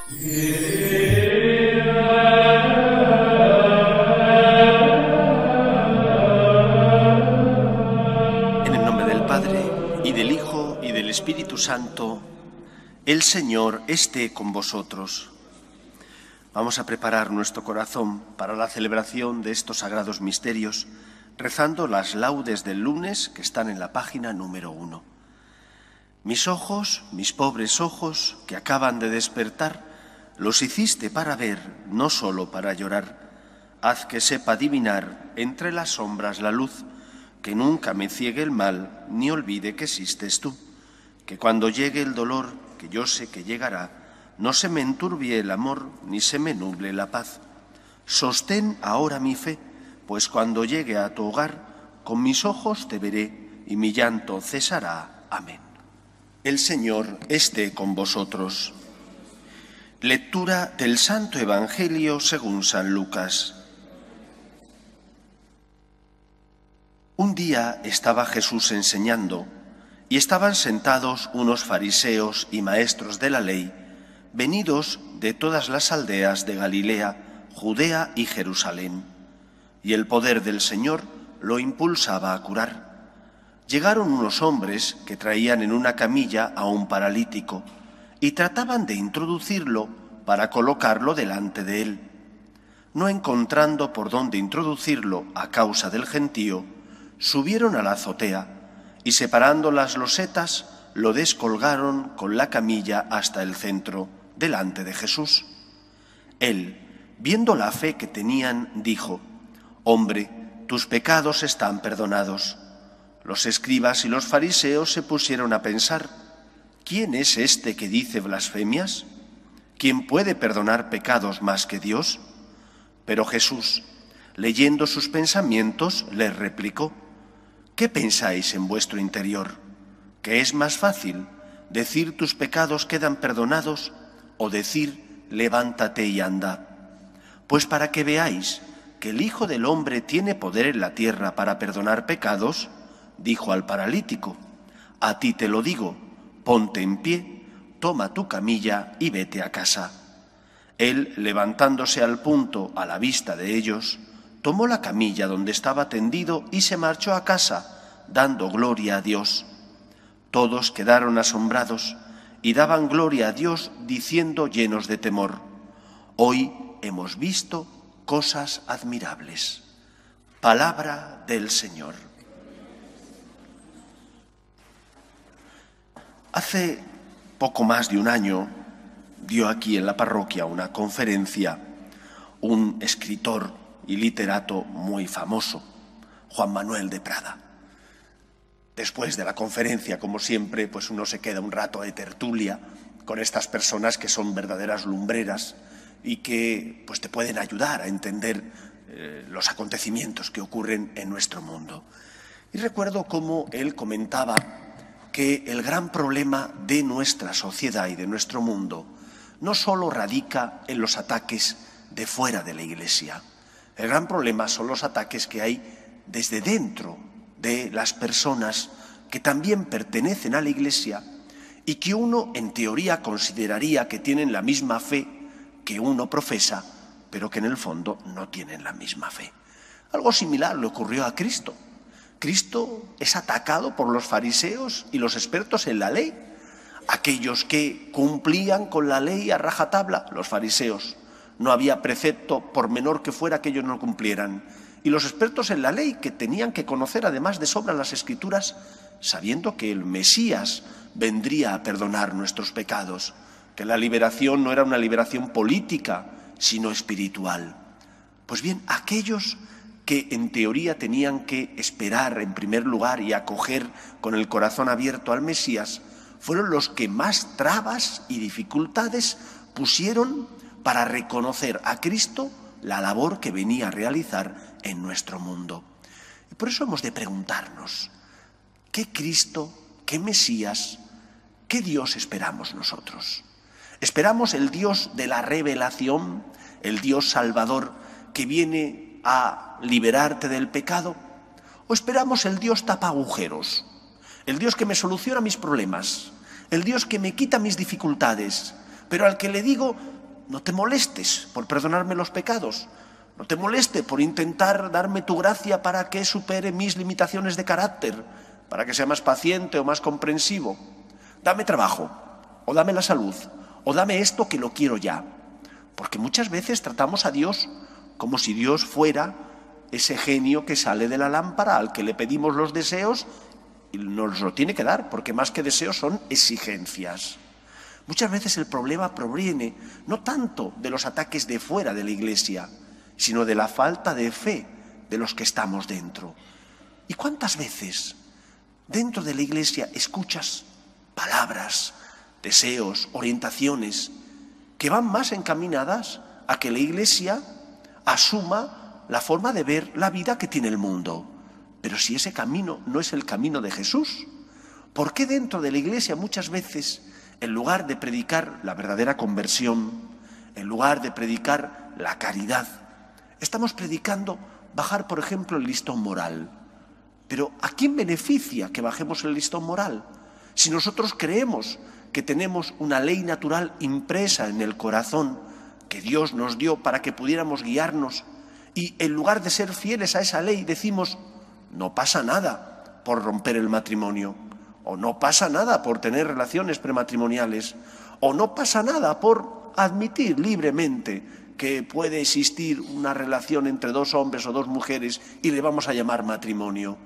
En el nombre del Padre, y del Hijo, y del Espíritu Santo, el Señor esté con vosotros. Vamos a preparar nuestro corazón para la celebración de estos sagrados misterios, rezando las laudes del lunes que están en la página número 1. Mis ojos, mis pobres ojos, que acaban de despertar, los hiciste para ver, no solo para llorar. Haz que sepa adivinar entre las sombras la luz, que nunca me ciegue el mal, ni olvide que existes tú. Que cuando llegue el dolor, que yo sé que llegará, no se me enturbie el amor, ni se me nuble la paz. Sostén ahora mi fe, pues cuando llegue a tu hogar, con mis ojos te veré, y mi llanto cesará. Amén. El Señor esté con vosotros. Lectura del Santo Evangelio según San Lucas. Un día estaba Jesús enseñando, y estaban sentados unos fariseos y maestros de la ley, venidos de todas las aldeas de Galilea, Judea y Jerusalén, y el poder del Señor lo impulsaba a curar. Llegaron unos hombres que traían en una camilla a un paralítico y trataban de introducirlo para colocarlo delante de él. No encontrando por dónde introducirlo a causa del gentío, subieron a la azotea y, separando las losetas, lo descolgaron con la camilla hasta el centro, delante de Jesús. Él, viendo la fe que tenían, dijo: «Hombre, tus pecados están perdonados». Los escribas y los fariseos se pusieron a pensar: ¿quién es este que dice blasfemias? ¿Quién puede perdonar pecados más que Dios? Pero Jesús, leyendo sus pensamientos, les replicó: ¿qué pensáis en vuestro interior? ¿Qué es más fácil, decir tus pecados quedan perdonados o decir levántate y anda? Pues para que veáis que el Hijo del Hombre tiene poder en la tierra para perdonar pecados, dijo al paralítico: a ti te lo digo, ponte en pie, toma tu camilla y vete a casa. Él, levantándose al punto a la vista de ellos, tomó la camilla donde estaba tendido y se marchó a casa, dando gloria a Dios. Todos quedaron asombrados y daban gloria a Dios, diciendo llenos de temor: hoy hemos visto cosas admirables. Palabra del Señor. Hace poco más de un año dio aquí en la parroquia una conferencia un escritor y literato muy famoso, Juan Manuel de Prada. Después de la conferencia, como siempre, pues uno se queda un rato de tertulia con estas personas que son verdaderas lumbreras y que pues te pueden ayudar a entender los acontecimientos que ocurren en nuestro mundo. Y recuerdo cómo él comentaba que el gran problema de nuestra sociedad y de nuestro mundo no solo radica en los ataques de fuera de la Iglesia. El gran problema son los ataques que hay desde dentro de las personas que también pertenecen a la Iglesia y que uno en teoría consideraría que tienen la misma fe que uno profesa, pero que en el fondo no tienen la misma fe. Algo similar le ocurrió a Cristo. Cristo es atacado por los fariseos y los expertos en la ley, aquellos que cumplían con la ley a rajatabla, los fariseos. No había precepto, por menor que fuera, que ellos no cumplieran. Y los expertos en la ley, que tenían que conocer además de sobra las Escrituras, sabiendo que el Mesías vendría a perdonar nuestros pecados, que la liberación no era una liberación política, sino espiritual. Pues bien, aquellos que en teoría tenían que esperar en primer lugar y acoger con el corazón abierto al Mesías, fueron los que más trabas y dificultades pusieron para reconocer a Cristo la labor que venía a realizar en nuestro mundo. Y por eso hemos de preguntarnos: ¿qué Cristo, qué Mesías, qué Dios esperamos nosotros? ¿Esperamos el Dios de la revelación, el Dios salvador que viene a liberarte del pecado? ¿O esperamos el Dios tapagujeros, el Dios que me soluciona mis problemas, el Dios que me quita mis dificultades, pero al que le digo: no te molestes por perdonarme los pecados. No te moleste por intentar darme tu gracia para que supere mis limitaciones de carácter, para que sea más paciente o más comprensivo. Dame trabajo, o dame la salud, o dame esto que lo quiero ya. Porque muchas veces tratamos a Dios como si Dios fuera ese genio que sale de la lámpara al que le pedimos los deseos y nos lo tiene que dar, porque más que deseos son exigencias. Muchas veces el problema proviene no tanto de los ataques de fuera de la Iglesia, sino de la falta de fe de los que estamos dentro. ¿Y cuántas veces dentro de la Iglesia escuchas palabras, deseos, orientaciones que van más encaminadas a que la Iglesia asuma la forma de ver la vida que tiene el mundo? Pero si ese camino no es el camino de Jesús, ¿por qué dentro de la Iglesia muchas veces, en lugar de predicar la verdadera conversión, en lugar de predicar la caridad, estamos predicando bajar, por ejemplo, el listón moral? Pero ¿a quién beneficia que bajemos el listón moral? Si nosotros creemos que tenemos una ley natural impresa en el corazón que Dios nos dio para que pudiéramos guiarnos, y en lugar de ser fieles a esa ley decimos, no pasa nada por romper el matrimonio, o no pasa nada por tener relaciones prematrimoniales, o no pasa nada por admitir libremente que puede existir una relación entre dos hombres o dos mujeres y le vamos a llamar matrimonio.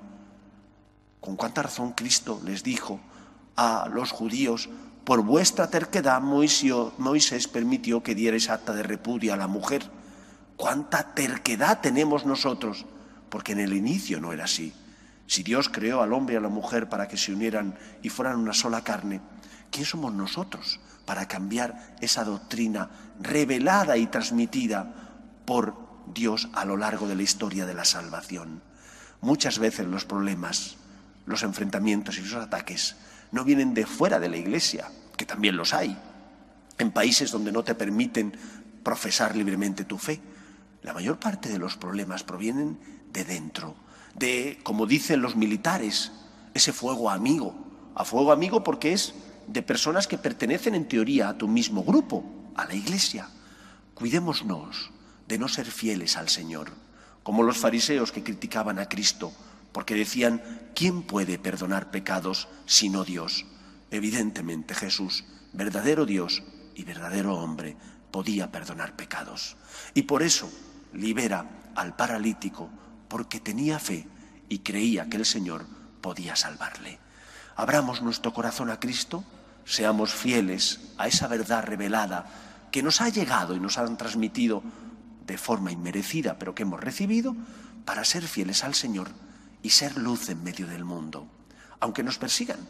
¿Con cuánta razón Cristo les dijo a los judíos: por vuestra terquedad Moisés permitió que dierais acta de repudio a la mujer? ¿Cuánta terquedad tenemos nosotros? Porque en el inicio no era así. Si Dios creó al hombre y a la mujer para que se unieran y fueran una sola carne, ¿quién somos nosotros para cambiar esa doctrina revelada y transmitida por Dios a lo largo de la historia de la salvación? Muchas veces los problemas, los enfrentamientos y los ataques no vienen de fuera de la Iglesia, que también los hay, en países donde no te permiten profesar libremente tu fe. La mayor parte de los problemas provienen de dentro, de, como dicen los militares, ese fuego amigo. A fuego amigo porque es de personas que pertenecen en teoría a tu mismo grupo, a la Iglesia. Cuidémonos de no ser fieles al Señor, como los fariseos que criticaban a Cristo, porque decían, ¿quién puede perdonar pecados sino Dios? Evidentemente Jesús, verdadero Dios y verdadero hombre, podía perdonar pecados. Y por eso libera al paralítico, porque tenía fe y creía que el Señor podía salvarle. Abramos nuestro corazón a Cristo, seamos fieles a esa verdad revelada que nos ha llegado y nos han transmitido de forma inmerecida, pero que hemos recibido, para ser fieles al Señor y ser luz en medio del mundo. Aunque nos persigan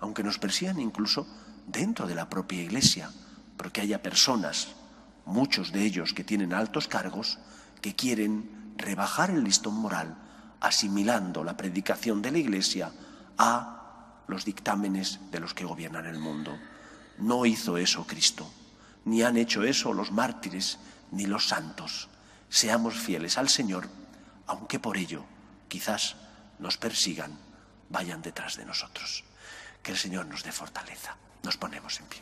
incluso dentro de la propia Iglesia, porque haya personas, muchos de ellos que tienen altos cargos, que quieren rebajar el listón moral, asimilando la predicación de la Iglesia a los dictámenes de los que gobiernan el mundo. No hizo eso Cristo, ni han hecho eso los mártires ni los santos. Seamos fieles al Señor, aunque por ello quizás nos persigan, vayan detrás de nosotros. Que el Señor nos dé fortaleza. Nos ponemos en pie.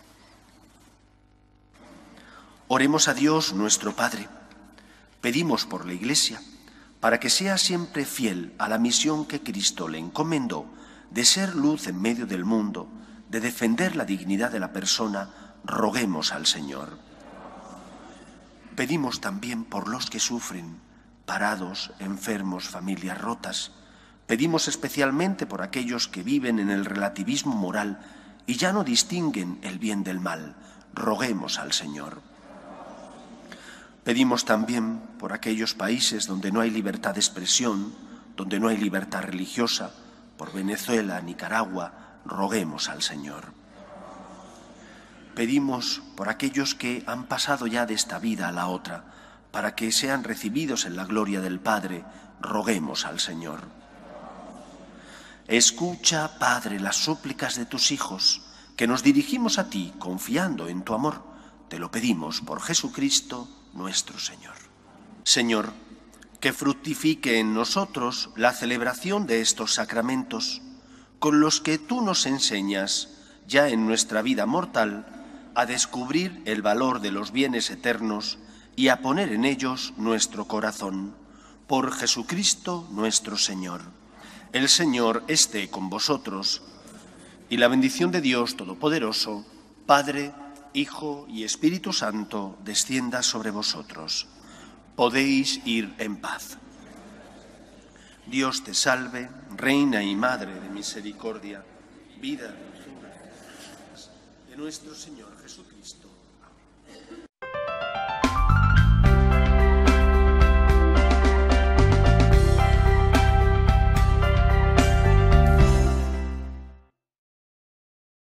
Oremos a Dios nuestro Padre. Pedimos por la Iglesia para que sea siempre fiel a la misión que Cristo le encomendó de ser luz en medio del mundo, de defender la dignidad de la persona. Roguemos al Señor. Pedimos también por los que sufren, parados, enfermos, familias rotas. Pedimos especialmente por aquellos que viven en el relativismo moral y ya no distinguen el bien del mal. Roguemos al Señor. Pedimos también por aquellos países donde no hay libertad de expresión, donde no hay libertad religiosa, por Venezuela, Nicaragua. Roguemos al Señor. Pedimos por aquellos que han pasado ya de esta vida a la otra, para que sean recibidos en la gloria del Padre. Roguemos al Señor. Escucha, Padre, las súplicas de tus hijos, que nos dirigimos a ti confiando en tu amor. Te lo pedimos por Jesucristo nuestro Señor. Señor, que fructifique en nosotros la celebración de estos sacramentos, con los que tú nos enseñas ya en nuestra vida mortal a descubrir el valor de los bienes eternos y a poner en ellos nuestro corazón. Por Jesucristo nuestro Señor. El Señor esté con vosotros, y la bendición de Dios Todopoderoso, Padre, Hijo y Espíritu Santo, descienda sobre vosotros. Podéis ir en paz. Dios te salve, Reina y Madre de misericordia, vida, dulzura de nuestro Señor Jesucristo.